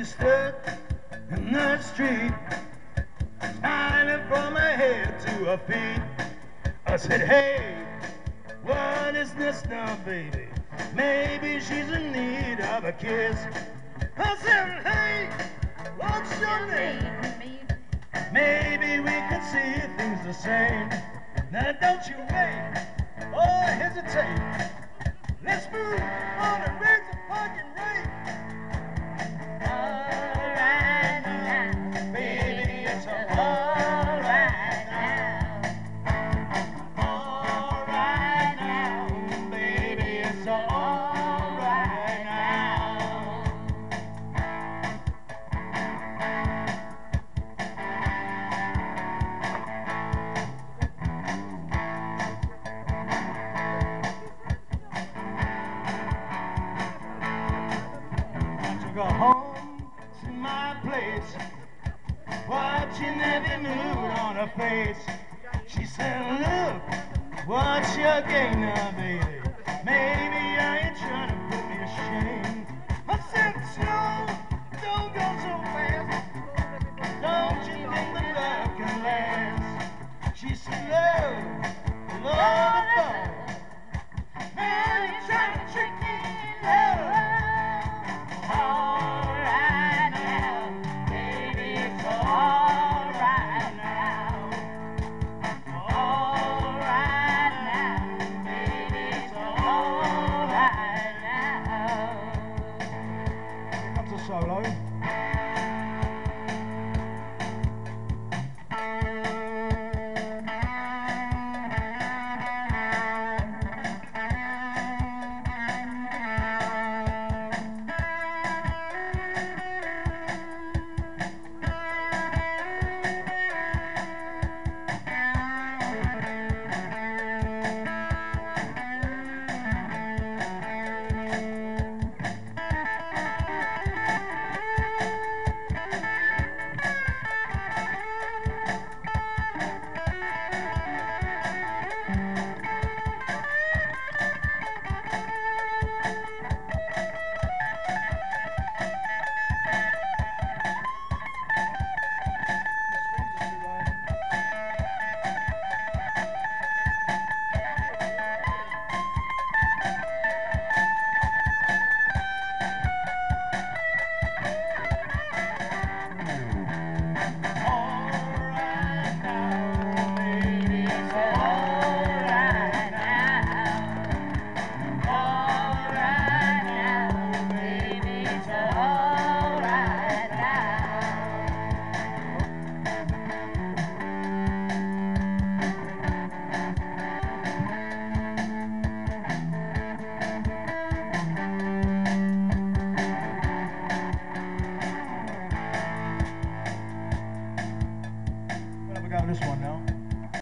She stood in the street, smiling from her head to her feet. I said, hey, what is this now, baby? Maybe she's in need of a kiss. I said, hey, what's your name? Maybe we could see things the same. Now don't you wait or hesitate. Let's move on and raise the fucking rate. All right now, baby, it's all right now. All right now, baby, it's all right now. Go home to my place, watching every move on her face. She said, look, what's your game now, baby? Maybe I ain't trying to put me to shame. I said, slow, don't go so fast. Don't you think the love can last? She said, love, love, man, you trying to trick me, love. All right now, baby, it's all right now. All right now, baby, it's all right now. Here comes a solo.